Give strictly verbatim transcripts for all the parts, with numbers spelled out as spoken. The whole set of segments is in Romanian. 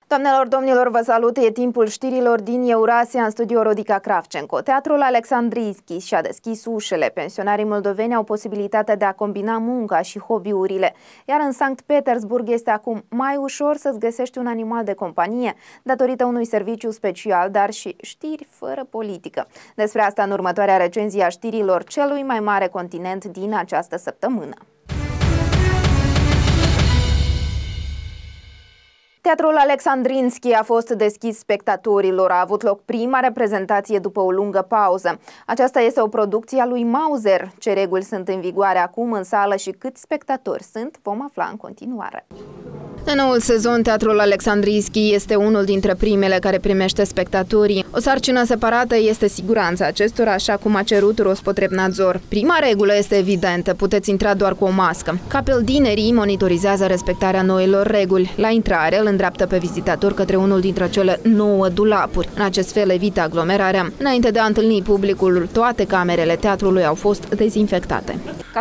Doamnelor, domnilor, vă salut! E timpul știrilor din Eurasia, în studio Rodica Kravchenko. Teatrul Alexandrinski și-a deschis ușele. Pensionarii moldoveni au posibilitatea de a combina munca și hobby-urile. Iar în Sankt Petersburg este acum mai ușor să-ți găsești un animal de companie, datorită unui serviciu special, dar și știri fără politică. Despre asta în următoarea recenzie a știrilor celui mai mare continent din această săptămână. Teatrul Alexandrinski a fost deschis spectatorilor. A avut loc prima reprezentație după o lungă pauză. Aceasta este o producție a lui Mauser. Ce reguli sunt în vigoare acum în sală și câți spectatori sunt, vom afla în continuare. În noul sezon, Teatrul Alexandrinski este unul dintre primele care primește spectatorii. O sarcină separată este siguranța acestora, așa cum a cerut Rospotrebnadzor. Prima regulă este evidentă, puteți intra doar cu o mască. Capeldinerii monitorizează respectarea noilor reguli. La intrare îl îndreaptă pe vizitator către unul dintre cele nouă dulapuri. În acest fel evită aglomerarea. Înainte de a întâlni publicul, toate camerele teatrului au fost dezinfectate.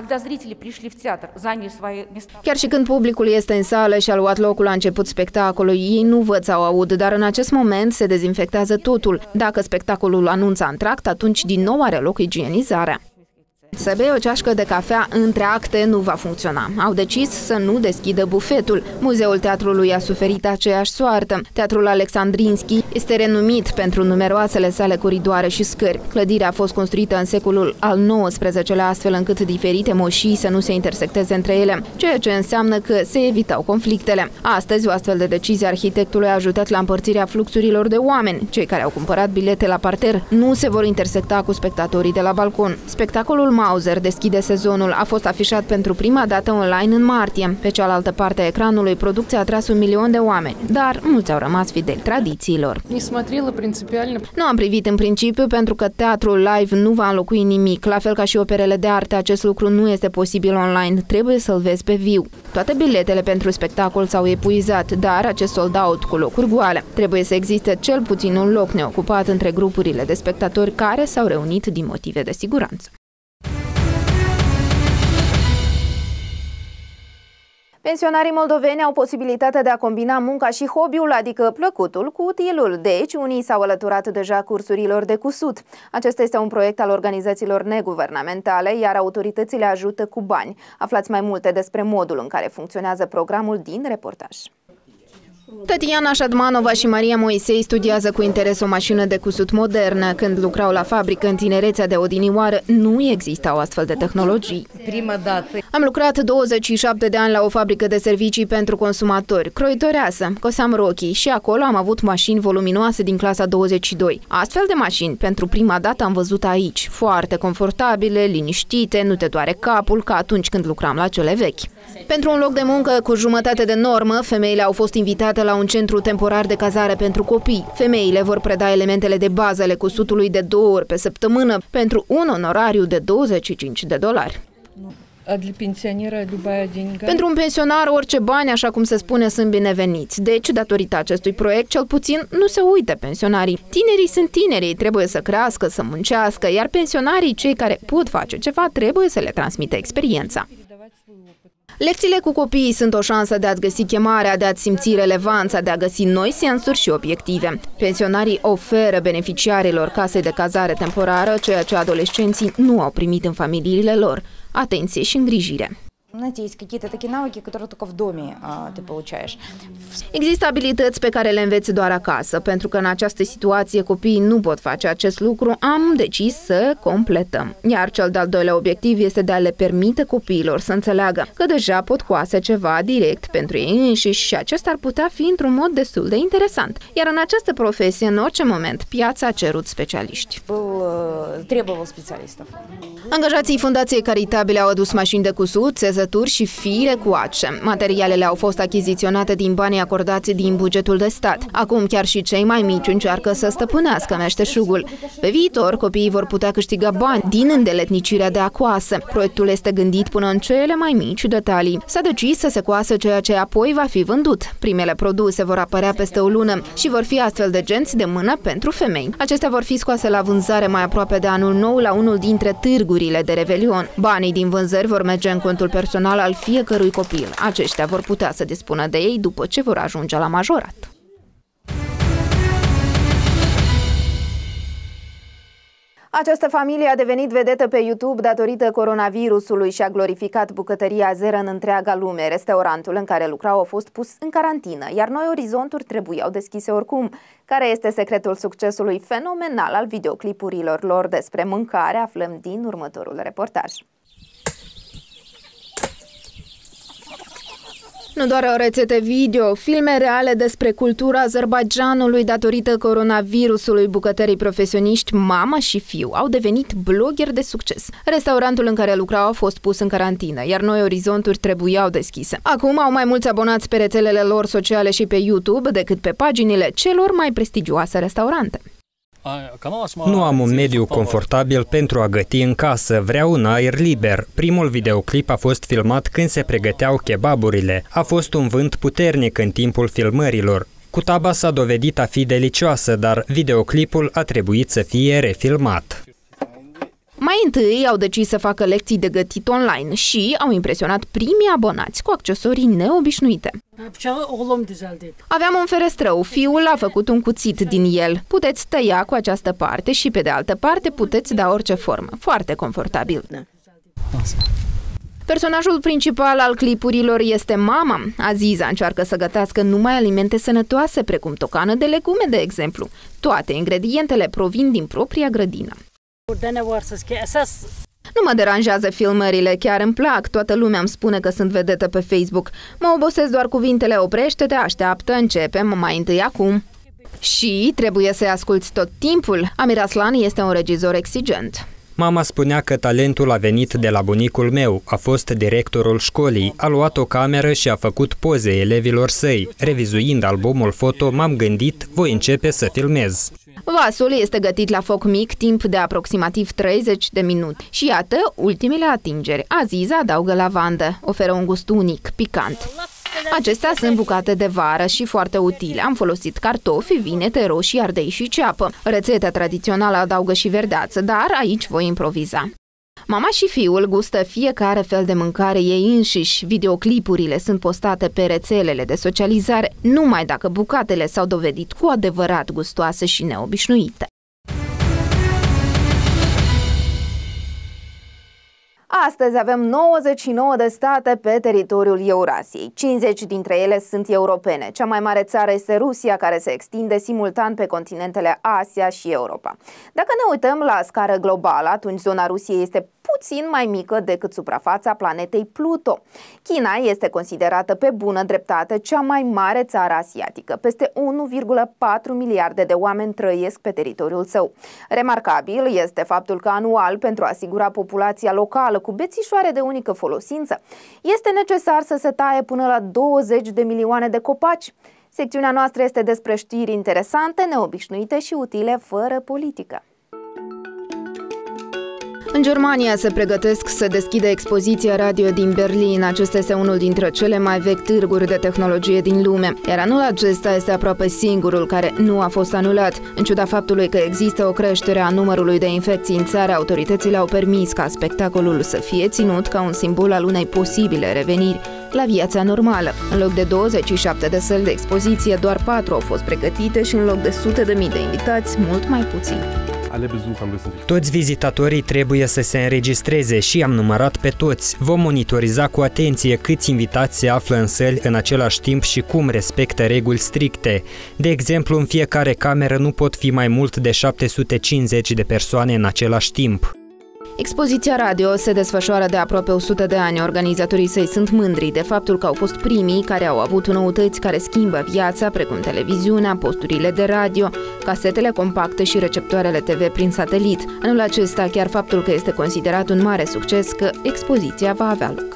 Chiar și când publicul este în sală și a luat locul la început spectacolului, ei nu văd sau aud, dar în acest moment se dezinfectează totul. Dacă spectacolul anunță antract, atunci din nou are loc igienizarea. Să bei o ceașcă de cafea între acte nu va funcționa. Au decis să nu deschidă bufetul. Muzeul teatrului a suferit aceeași soartă. Teatrul Alexandrinski este renumit pentru numeroasele sale coridoare și scări. Clădirea a fost construită în secolul al nouăsprezecelea astfel încât diferite moșii să nu se intersecteze între ele, ceea ce înseamnă că se evitau conflictele. Astăzi, o astfel de decizie arhitectului a ajutat la împărțirea fluxurilor de oameni. Cei care au cumpărat bilete la parter nu se vor intersecta cu spectatorii de la balcon. Spectacolul Mauser deschide sezonul. A fost afișat pentru prima dată online în martie. Pe cealaltă parte a ecranului, producția a atras un milion de oameni, dar mulți au rămas fideli tradițiilor. Nu am privit în principiu pentru că teatrul live nu va înlocui nimic, la fel ca și operele de artă. Acest lucru nu este posibil online, trebuie să-l vezi pe viu. Toate biletele pentru spectacol s-au epuizat, dar acest sold-out cu locuri goale. Trebuie să existe cel puțin un loc neocupat între grupurile de spectatori care s-au reunit din motive de siguranță. Pensionarii moldoveni au posibilitatea de a combina munca și hobby-ul, adică plăcutul, cu utilul. Deci, unii s-au alăturat deja cursurilor de cusut. Acesta este un proiect al organizațiilor neguvernamentale, iar autoritățile ajută cu bani. Aflați mai multe despre modul în care funcționează programul din reportaj. Tatiana Șadmanova și Maria Moisei studiază cu interes o mașină de cusut modernă. Când lucrau la fabrică în tinerețea de odinioară, nu existau astfel de tehnologii. Prima dată. Am lucrat douăzeci și șapte de ani la o fabrică de servicii pentru consumatori, croitoreasă, coseam rochii și acolo am avut mașini voluminoase din clasa douăzeci și doi. Astfel de mașini, pentru prima dată am văzut aici, foarte confortabile, liniștite, nu te doare capul ca atunci când lucram la cele vechi. Pentru un loc de muncă cu jumătate de normă, femeile au fost invitate la un centru temporar de cazare pentru copii. Femeile vor preda elementele de bază ale cusutului de două ori pe săptămână pentru un onorariu de douăzeci și cinci de dolari. Pentru un pensionar, orice bani, așa cum se spune, sunt bineveniți. Deci, datorită acestui proiect, cel puțin nu se uită pensionarii. Tinerii sunt tinerii, trebuie să crească, să muncească, iar pensionarii, cei care pot face ceva, trebuie să le transmită experiența. Lecțiile cu copiii sunt o șansă de a-ți găsi chemarea, de a-ți simți relevanța, de a găsi noi sensuri și obiective. Pensionarii oferă beneficiarilor case de cazare temporară, ceea ce adolescenții nu au primit în familiile lor: atenție și îngrijire. Există abilități pe care le înveți doar acasă. Pentru că în această situație copiii nu pot face acest lucru, am decis să completăm. Iar cel de-al doilea obiectiv este de a le permite copiilor să înțeleagă că deja pot coase ceva direct pentru ei înșiși și acesta ar putea fi într-un mod destul de interesant. Iar în această profesie, în orice moment, piața a cerut specialiști. Angajații Fundației Caritabile au adus mașini de cusut, țezături și fire cu ace. Materialele au fost achiziționate din banii acordați din bugetul de stat. Acum chiar și cei mai mici încearcă să stăpânească meșteșugul. Pe viitor, copiii vor putea câștiga bani din îndeletnicirea de a coase. Proiectul este gândit până în cele mai mici detalii. S-a decis să se coasă ceea ce apoi va fi vândut. Primele produse vor apărea peste o lună și vor fi astfel de genți de mână pentru femei. Acestea vor fi scoase la vânzare mai aproape de anul nou la unul dintre târgurile de Revelion. Banii din vânzări vor merge în contul personal al fiecărui copil. Aceștia vor putea să dispună de ei după ce vor ajunge la majorat. Această familie a devenit vedetă pe YouTube datorită coronavirusului și a glorificat bucătăria zero în întreaga lume. Restaurantul în care lucrau a fost pus în carantină, iar noi orizonturi trebuiau deschise oricum. Care este secretul succesului fenomenal al videoclipurilor lor despre mâncare, aflăm din următorul reportaj. Nu doar rețete video, filme reale despre cultura Azerbaidjanului datorită coronavirusului, bucătării profesioniști, mama și fiu au devenit bloggeri de succes. Restaurantul în care lucrau a fost pus în carantină, iar noi orizonturi trebuiau deschise. Acum au mai mulți abonați pe rețelele lor sociale și pe YouTube decât pe paginile celor mai prestigioase restaurante. Nu am un mediu confortabil pentru a găti în casă, vreau un aer liber. Primul videoclip a fost filmat când se pregăteau kebaburile. A fost un vânt puternic în timpul filmărilor. Cutaba s-a dovedit a fi delicioasă, dar videoclipul a trebuit să fie refilmat. Mai întâi au decis să facă lecții de gătit online și au impresionat primii abonați cu accesorii neobișnuite. Aveam un ferestrău, fiul a făcut un cuțit din el. Puteți tăia cu această parte și pe de altă parte puteți da orice formă. Foarte confortabil. Personajul principal al clipurilor este mama. Aziza încearcă să gătească numai alimente sănătoase, precum tocană de legume, de exemplu. Toate ingredientele provin din propria grădină. Nu mă deranjează filmările, chiar îmi plac, toată lumea îmi spune că sunt vedetă pe Facebook. Mă obosesc doar cuvintele oprește-te, așteaptă, începem, mai întâi acum. Și trebuie să-i asculți tot timpul. Amir Aslan este un regizor exigent. Mama spunea că talentul a venit de la bunicul meu, a fost directorul școlii, a luat o cameră și a făcut poze elevilor săi. Revizuind albumul foto, m-am gândit, voi începe să filmez. Vasul este gătit la foc mic timp de aproximativ treizeci de minute. Și iată ultimele atingeri. Aziza adaugă lavandă, oferă un gust unic, picant. Acestea sunt bucate de vară și foarte utile. Am folosit cartofi, vinete, roșii, ardei și ceapă. Rețeta tradițională adaugă și verdeață, dar aici voi improviza. Mama și fiul gustă fiecare fel de mâncare ei înșiși. Videoclipurile sunt postate pe rețelele de socializare numai dacă bucatele s-au dovedit cu adevărat gustoase și neobișnuite. Astăzi avem nouăzeci și nouă de state pe teritoriul Eurasiei. cincizeci dintre ele sunt europene. Cea mai mare țară este Rusia, care se extinde simultan pe continentele Asia și Europa. Dacă ne uităm la scară globală, atunci zona Rusiei este puțin mai mică decât suprafața planetei Pluto. China este considerată pe bună dreptate cea mai mare țară asiatică. Peste unu virgulă patru miliarde de oameni trăiesc pe teritoriul său. Remarcabil este faptul că anual, pentru a asigura populația locală cu bețișoare de unică folosință, este necesar să se taie până la douăzeci de milioane de copaci. Secțiunea noastră este despre știri interesante, neobișnuite și utile fără politică. În Germania se pregătesc să deschidă expoziția radio din Berlin. Acesta este unul dintre cele mai vechi târguri de tehnologie din lume, iar anul acesta este aproape singurul care nu a fost anulat. În ciuda faptului că există o creștere a numărului de infecții în țară, autoritățile au permis ca spectacolul să fie ținut ca un simbol al unei posibile reveniri la viața normală. În loc de douăzeci și șapte de săli de expoziție, doar patru au fost pregătite și în loc de sute de mii de invitați, mult mai puțini. Toți vizitatorii trebuie să se înregistreze și am numărat pe toți. Vom monitoriza cu atenție câți invitați se află în săli în același timp și cum respectă reguli stricte. De exemplu, în fiecare cameră nu pot fi mai mult de șapte sute cincizeci de persoane în același timp. Expoziția radio se desfășoară de aproape o sută de ani. Organizatorii săi sunt mândri de faptul că au fost primii care au avut noutăți care schimbă viața, precum televiziunea, posturile de radio, casetele compacte și receptoarele T V prin satelit. Anul acesta, chiar faptul că este considerat un mare succes că expoziția va avea loc.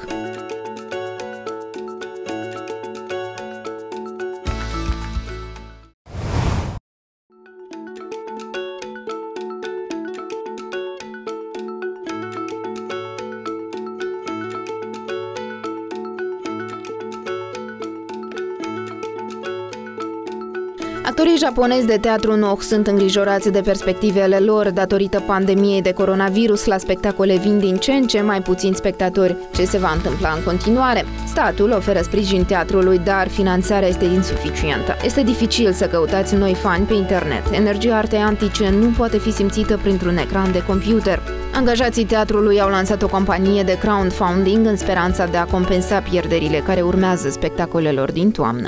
Actorii japonezi de teatru Noh sunt îngrijorați de perspectivele lor datorită pandemiei de coronavirus. La spectacole vin din ce în ce mai puțini spectatori. Ce se va întâmpla în continuare? Statul oferă sprijin teatrului, dar finanțarea este insuficientă. Este dificil să căutați noi fani pe internet. Energia artei antice nu poate fi simțită printr-un ecran de computer. Angajații teatrului au lansat o campanie de crowdfunding în speranța de a compensa pierderile care urmează spectacolelor din toamnă.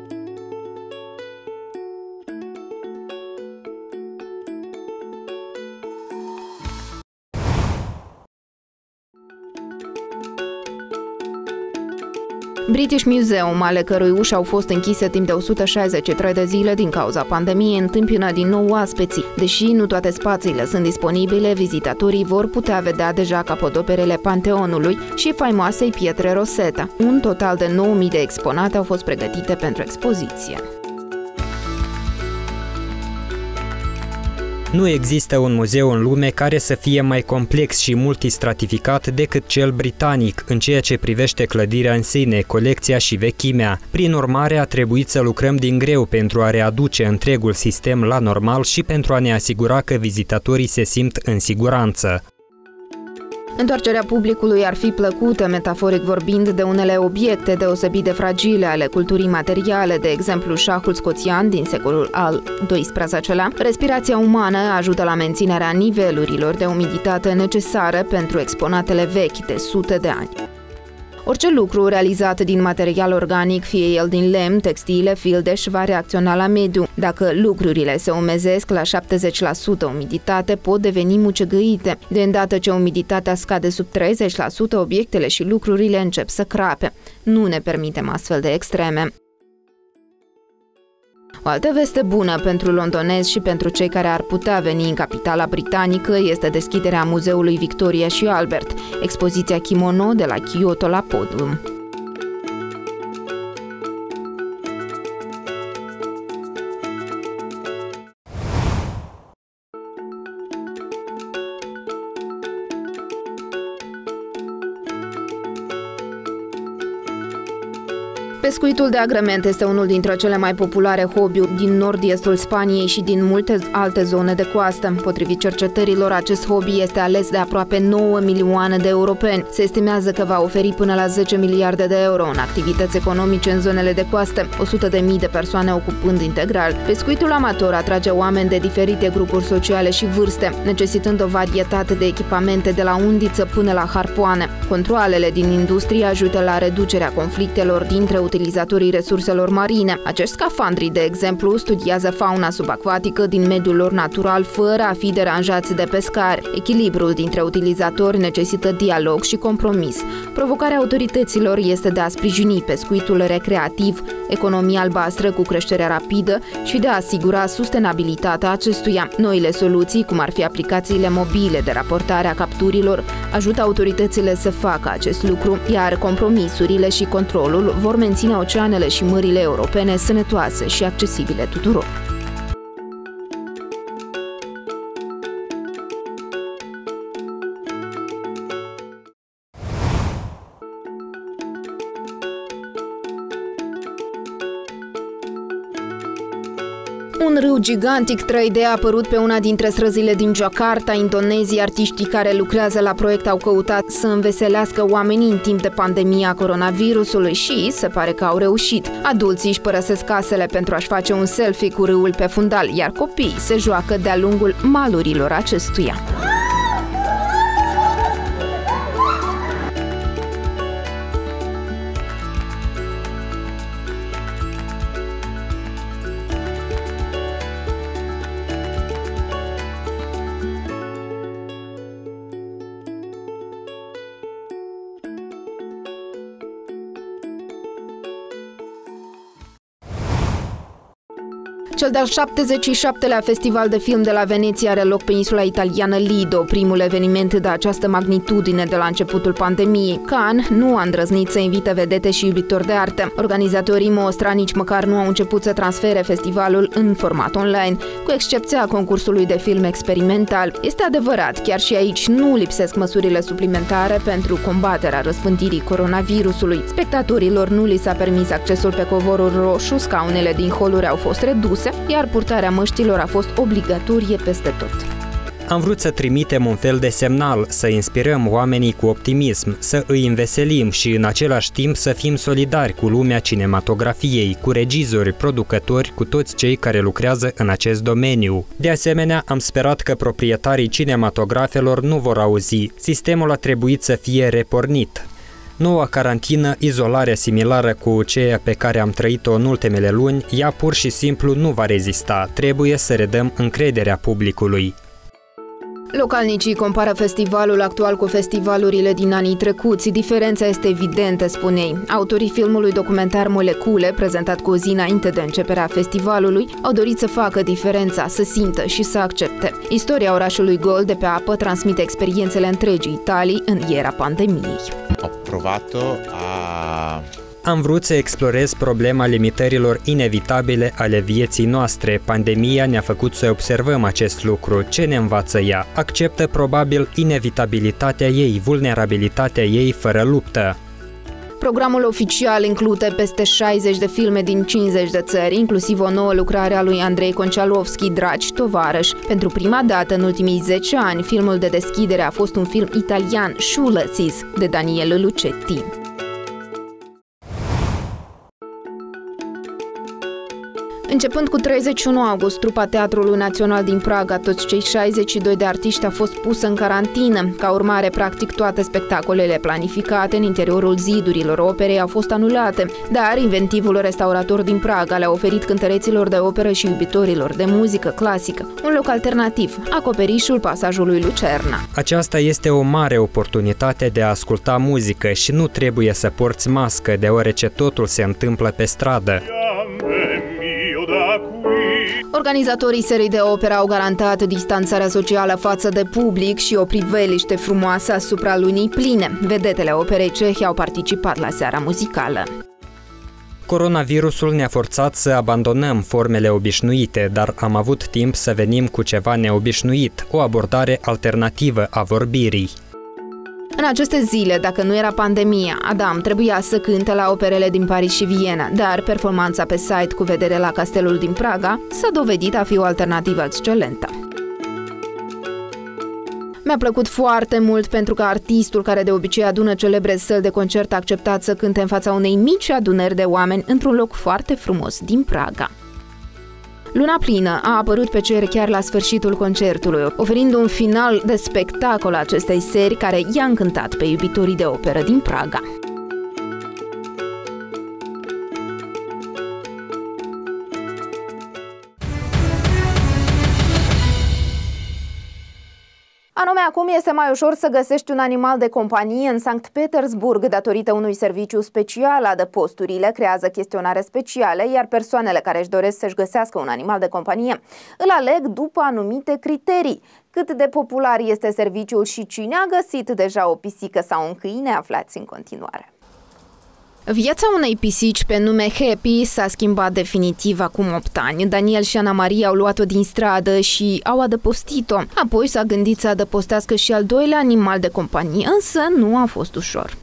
British Museum, ale cărui uși au fost închise timp de o sută șaizeci și trei de zile din cauza pandemiei, întâmpină din nou oaspeții. Deși nu toate spațiile sunt disponibile, vizitatorii vor putea vedea deja capodoperele Panteonului și faimoasei pietre Rosetta. Un total de nouă mii de exponate au fost pregătite pentru expoziție. Nu există un muzeu în lume care să fie mai complex și multistratificat decât cel britanic în ceea ce privește clădirea în sine, colecția și vechimea. Prin urmare, a trebuit să lucrăm din greu pentru a readuce întregul sistem la normal și pentru a ne asigura că vizitatorii se simt în siguranță. Întoarcerea publicului ar fi plăcută, metaforic vorbind, de unele obiecte deosebit de fragile ale culturii materiale, de exemplu șahul scoțian din secolul al doisprezecelea. Respirația umană ajută la menținerea nivelurilor de umiditate necesare pentru exponatele vechi de sute de ani. Orice lucru realizat din material organic, fie el din lemn, textile, fildeș, va reacționa la mediu. Dacă lucrurile se umezesc la șaptezeci la sută umiditate, pot deveni mucegăite. De îndată ce umiditatea scade sub treizeci la sută, obiectele și lucrurile încep să crape. Nu ne permitem astfel de extreme. O altă veste bună pentru londonezi și pentru cei care ar putea veni în capitala britanică este deschiderea muzeului Victoria și Albert, expoziția kimono de la Kyoto la podium. Pescuitul de agrement este unul dintre cele mai populare hobby-uri din nord-estul Spaniei și din multe alte zone de coastă. Potrivit cercetărilor, acest hobby este ales de aproape nouă milioane de europeni. Se estimează că va oferi până la zece miliarde de euro în activități economice în zonele de coastă, o sută de mii de persoane ocupând integral. Pescuitul amator atrage oameni de diferite grupuri sociale și vârste, necesitând o varietate de echipamente de la undiță până la harpoane. Controalele din industrie ajută la reducerea conflictelor dintre utilizatorii resurselor marine. Acești scafandri, de exemplu, studiază fauna subacvatică din mediul lor natural fără a fi deranjați de pescari. Echilibrul dintre utilizatori necesită dialog și compromis. Provocarea autorităților este de a sprijini pescuitul recreativ, economia albastră cu creștere rapidă și de a asigura sustenabilitatea acestuia. Noile soluții, cum ar fi aplicațiile mobile de raportare a capturilor, ajută autoritățile să facă acest lucru, iar compromisurile și controlul vor menține oceanele și mările europene sănătoase și accesibile tuturor. Un râu gigantic trei D a apărut pe una dintre străzile din Jakarta, Indonezia. Artiștii care lucrează la proiect au căutat să înveselească oamenii în timp de pandemia coronavirusului și se pare că au reușit. Adulții își părăsesc casele pentru a-și face un selfie cu râul pe fundal, iar copiii se joacă de-a lungul malurilor acestuia. Cel de-al șaptezeci și șaptelea Festival de Film de la Veneția are loc pe insula italiană Lido, primul eveniment de această magnitudine de la începutul pandemiei. Cannes nu a îndrăznit să invite vedete și iubitori de artă. Organizatorii Mostra nici măcar nu au început să transfere festivalul în format online, cu excepția concursului de film experimental. Este adevărat, chiar și aici nu lipsesc măsurile suplimentare pentru combaterea răspândirii coronavirusului. Spectatorilor nu li s-a permis accesul pe covorul roșu, scaunele din holuri au fost reduse, reduse, iar purtarea măștilor a fost obligatorie peste tot. Am vrut să trimitem un fel de semnal, să inspirăm oamenii cu optimism, să îi înveselim și în același timp să fim solidari cu lumea cinematografiei, cu regizori, producători, cu toți cei care lucrează în acest domeniu. De asemenea, am sperat că proprietarii cinematografelor nu vor auzi. Sistemul a trebuit să fie repornit. Noua carantină, izolare similară cu ceea pe care am trăit-o în ultimele luni, ea pur și simplu nu va rezista. Trebuie să redăm încrederea publicului. Localnicii compară festivalul actual cu festivalurile din anii trecuți. Diferența este evidentă, spune ei. Autorii filmului documentar Molecule, prezentat cu o zi înainte de începerea festivalului, au dorit să facă diferența, să simtă și să accepte. Istoria orașului gol de pe apă transmite experiențele întregii Italii în era pandemiei. Ho provato a... Am vrut să explorez problema limitărilor inevitabile ale vieții noastre. Pandemia ne-a făcut să observăm acest lucru. Ce ne învață ea? Acceptă probabil inevitabilitatea ei, vulnerabilitatea ei fără luptă. Programul oficial include peste șaizeci de filme din cincizeci de țări, inclusiv o nouă lucrare a lui Andrei Concialovski, Dragi tovarăși. Pentru prima dată în ultimii zece ani, filmul de deschidere a fost un film italian, Sciulazis, de Daniele Lucetti. Începând cu treizeci și unu august, trupa Teatrului Național din Praga, toți cei șaizeci și doi de artiști, au fost pusă în carantină. Ca urmare, practic toate spectacolele planificate în interiorul zidurilor operei au fost anulate, dar inventivul restaurator din Praga le-a oferit cântăreților de operă și iubitorilor de muzică clasică un loc alternativ, acoperișul pasajului Lucerna. Aceasta este o mare oportunitate de a asculta muzică și nu trebuie să porți mască, deoarece totul se întâmplă pe stradă. Organizatorii serii de operă au garantat distanțarea socială față de public și o priveliște frumoasă asupra lunii pline. Vedetele operei cehe au participat la seara muzicală. Coronavirusul ne-a forțat să abandonăm formele obișnuite, dar am avut timp să venim cu ceva neobișnuit, o abordare alternativă a vorbirii. În aceste zile, dacă nu era pandemia, Adam trebuia să cânte la operele din Paris și Viena, dar performanța pe site cu vedere la castelul din Praga s-a dovedit a fi o alternativă excelentă. Mi-a plăcut foarte mult pentru că artistul, care de obicei adună celebre săli de concert, a acceptat să cânte în fața unei mici adunări de oameni într-un loc foarte frumos din Praga. Luna plină a apărut pe cer chiar la sfârșitul concertului, oferind un final de spectacol acestei serii care i-a încântat pe iubitorii de operă din Praga. Anume, acum este mai ușor să găsești un animal de companie în Sankt Petersburg datorită unui serviciu special. Adăposturile creează chestionare speciale, iar persoanele care își doresc să-și găsească un animal de companie îl aleg după anumite criterii. Cât de popular este serviciul și cine a găsit deja o pisică sau un câine, aflați în continuare. Viața unei pisici pe nume Happy s-a schimbat definitiv acum opt ani. Daniel și Ana Maria au luat-o din stradă și au adăpostit-o. Apoi s-a gândit să adăpostească și al doilea animal de companie, însă nu a fost ușor.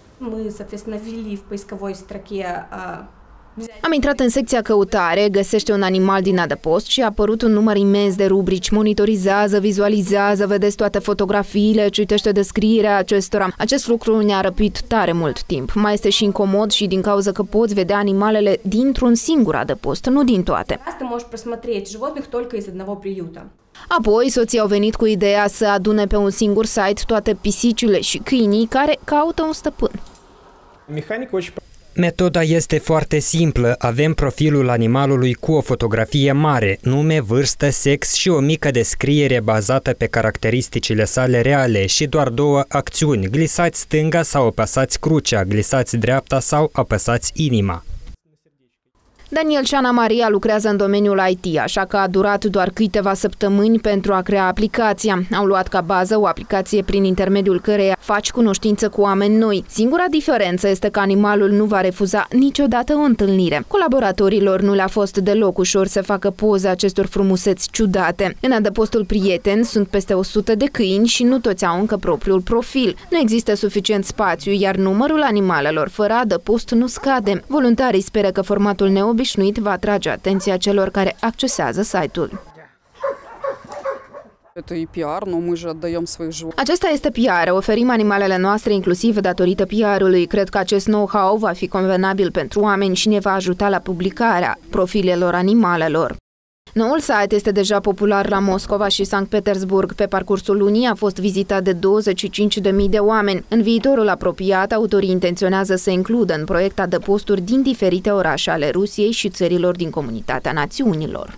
Am intrat în secția căutare, găsește un animal din adăpost și a apărut un număr imens de rubrici. Monitorizează, vizualizează, vedeți toate fotografiile, citește descrierea acestora. Acest lucru ne-a răpit tare mult timp. Mai este și incomod și din cauza că poți vedea animalele dintr-un singur adăpost, nu din toate. Apoi, soții au venit cu ideea să adune pe un singur site toate pisicile și câinii care caută un stăpân. Metoda este foarte simplă. Avem profilul animalului cu o fotografie mare, nume, vârstă, sex și o mică descriere bazată pe caracteristicile sale reale și doar două acțiuni: glisați stânga sau apăsați crucea, glisați dreapta sau apăsați inima. Daniel și Ana Maria lucrează în domeniul I T, așa că a durat doar câteva săptămâni pentru a crea aplicația. Au luat ca bază o aplicație prin intermediul căreia faci cunoștință cu oameni noi. Singura diferență este că animalul nu va refuza niciodată o întâlnire. Colaboratorilor nu le-a fost deloc ușor să facă poze acestor frumuseți ciudate. În adăpostul prieten sunt peste o sută de câini și nu toți au încă propriul profil. Nu există suficient spațiu, iar numărul animalelor fără adăpost nu scade. Voluntarii speră că formatul neobișnuit obișnuit va atrage atenția celor care accesează site-ul. Acesta este P R, oferim animalele noastre inclusiv datorită P R-ului. Cred că acest know-how va fi convenabil pentru oameni și ne va ajuta la publicarea profilelor animalelor. Noul site este deja popular la Moscova și Sankt Petersburg. Pe parcursul lunii a fost vizitat de douăzeci și cinci de mii de oameni. În viitorul apropiat, autorii intenționează să includă în proiect adăposturi din diferite orașe ale Rusiei și țărilor din Comunitatea Națiunilor.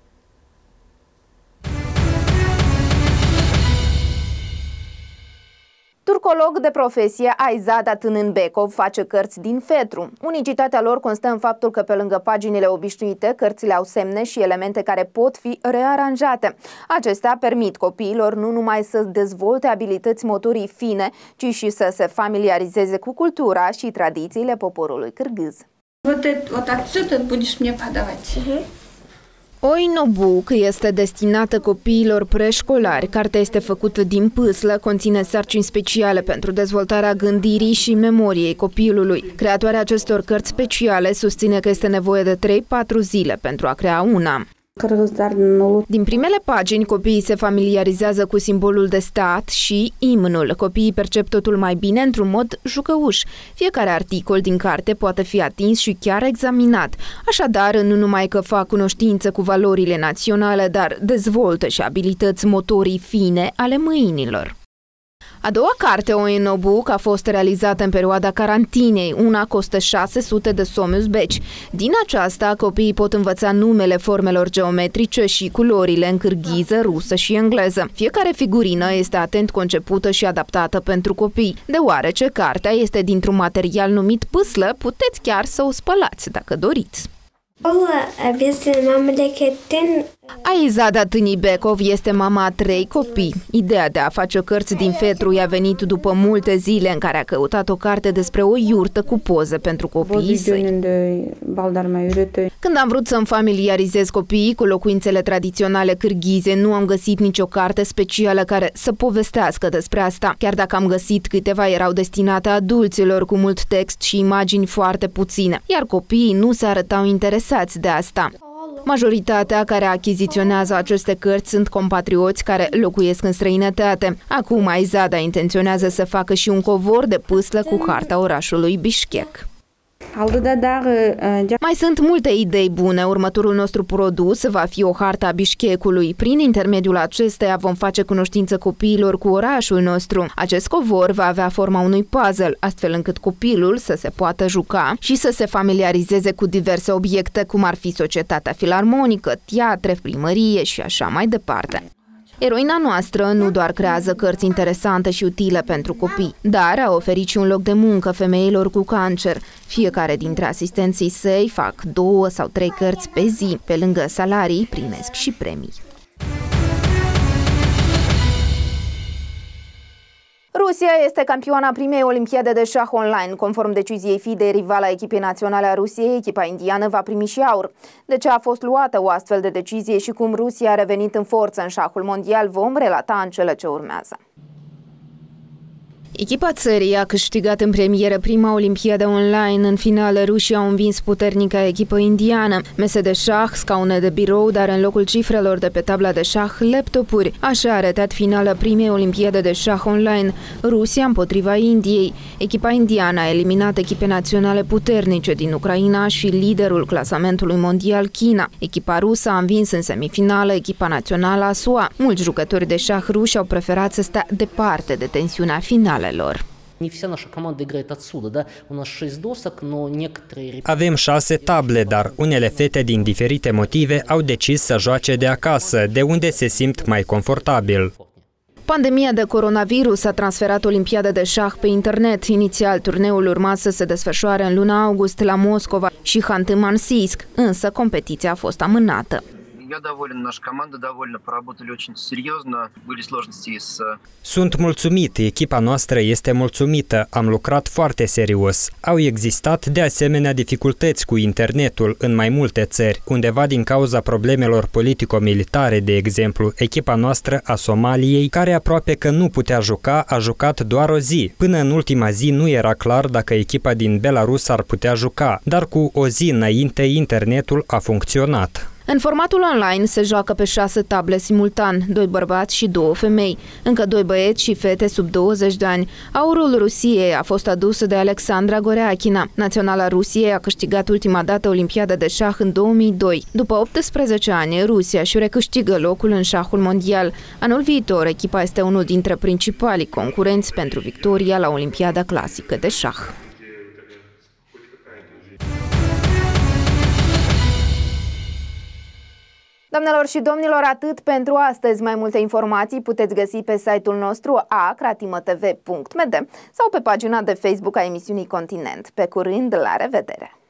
Turcolog de profesie, Aizada Tânânbekov face cărți din fetru. Unicitatea lor constă în faptul că pe lângă paginile obișnuite, cărțile au semne și elemente care pot fi rearanjate. Acestea permit copiilor nu numai să dezvolte abilități motorii fine, ci și să se familiarizeze cu cultura și tradițiile poporului cârgâz. Вот отсюда будешь мне подавать. Oinobuc este destinată copiilor preșcolari. Cartea este făcută din pâslă, conține sarcini speciale pentru dezvoltarea gândirii și memoriei copilului. Creatoarea acestor cărți speciale susține că este nevoie de trei patru zile pentru a crea una. Din primele pagini, copiii se familiarizează cu simbolul de stat și imnul. Copiii percep totul mai bine într-un mod jucăuș. Fiecare articol din carte poate fi atins și chiar examinat. Așadar, nu numai că fac cunoștință cu valorile naționale, dar dezvoltă și abilități motorii fine ale mâinilor. A doua carte, Oinobuc, a fost realizată în perioada carantinei. Una costă șase sute de somi uzbeci. Din aceasta, copiii pot învăța numele formelor geometrice și culorile în cârghiză, rusă și engleză. Fiecare figurină este atent concepută și adaptată pentru copii. Deoarece cartea este dintr-un material numit pâslă, puteți chiar să o spălați dacă doriți. Aizada Tânibekov este mama a trei copii. Ideea de a face cărți din fetru i-a venit după multe zile în care a căutat o carte despre o iurtă cu poze pentru copiii săi. Când am vrut să-mi familiarizez copiii cu locuințele tradiționale cârghize, nu am găsit nicio carte specială care să povestească despre asta. Chiar dacă am găsit câteva, erau destinate adulților cu mult text și imagini foarte puține, iar copiii nu se arătau interesați de asta. Majoritatea care achiziționează aceste cărți sunt compatrioți care locuiesc în străinătate. Acum Aizada intenționează să facă și un covor de pâslă cu harta orașului Bishkek. Mai sunt multe idei bune. Următorul nostru produs va fi o hartă a Bishkekului. Prin intermediul acesteia vom face cunoștință copiilor cu orașul nostru. Acest covor va avea forma unui puzzle, astfel încât copilul să se poată juca și să se familiarizeze cu diverse obiecte, cum ar fi societatea filarmonică, teatre, primărie și așa mai departe. Eroina noastră nu doar creează cărți interesante și utile pentru copii, dar a oferit și un loc de muncă femeilor cu cancer. Fiecare dintre asistenții săi fac două sau trei cărți pe zi. Pe lângă salarii, primesc și premii. Rusia este campioana primei olimpiade de șah online. Conform deciziei FIDE, rivala echipei naționale a Rusiei, echipa indiană va primi și aur. De ce a fost luată o astfel de decizie și cum Rusia a revenit în forță în șahul mondial, vom relata în cele ce urmează. Echipa țării a câștigat în premieră prima olimpiadă online. În finală, rușii au învins puternica echipă indiană. Mese de șah, scaune de birou, dar în locul cifrelor de pe tabla de șah, laptopuri. Așa a arătat finala primei olimpiade de șah online. Rusia împotriva Indiei. Echipa indiană a eliminat echipe naționale puternice din Ucraina și liderul clasamentului mondial, China. Echipa rusă a învins în semifinală echipa națională a S U A. Mulți jucători de șah ruși au preferat să stea departe de tensiunea finală. Avem șase table, dar unele fete din diferite motive au decis să joace de acasă, de unde se simt mai confortabil. Pandemia de coronavirus a transferat Olimpiada de șah pe internet. Inițial, turneul urma să se desfășoare în luna august la Moscova și Hanty-Mansiysk, însă competiția a fost amânată. Я доволен, наша команда довольна, поработали очень серьезно, были сложности с... Sunt mulțumit, echipa noastră este mulțumită, am lucrat foarte serios. Au existat de asemenea dificultăți cu internetul în mai multe țări, undeva din cauza problemelor politico-militare, de exemplu, echipa noastră a Somaliei, care aproape că nu putea juca, a jucat doar o zi. Până în ultima zi nu era clar dacă echipa din Belarus ar putea juca, dar cu o zi înainte internetul a funcționat. În formatul online se joacă pe șase table simultan, doi bărbați și două femei, încă doi băieți și fete sub douăzeci de ani. Aurul Rusiei a fost adus de Alexandra Goreachina. Naționala Rusiei a câștigat ultima dată Olimpiada de șah în două mii doi. După optsprezece ani, Rusia își recâștigă locul în șahul mondial. Anul viitor, echipa este unul dintre principalii concurenți pentru victoria la Olimpiada clasică de șah. Doamnelor și domnilor, atât pentru astăzi. Mai multe informații puteți găsi pe site-ul nostru a cratimătv punct m d sau pe pagina de Facebook a emisiunii Continent. Pe curând, la revedere!